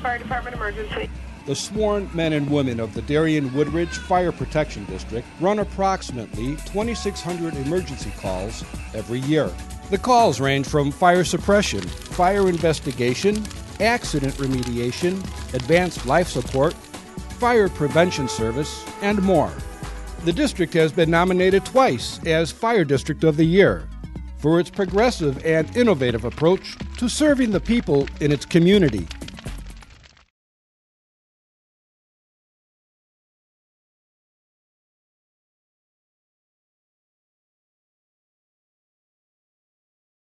Fire Department emergency. The sworn men and women of the Darien Woodridge Fire Protection District run approximately 2,600 emergency calls every year. The calls range from fire suppression, fire investigation, accident remediation, advanced life support, fire prevention service, and more. The district has been nominated twice as Fire District of the Year for its progressive and innovative approach to serving the people in its community.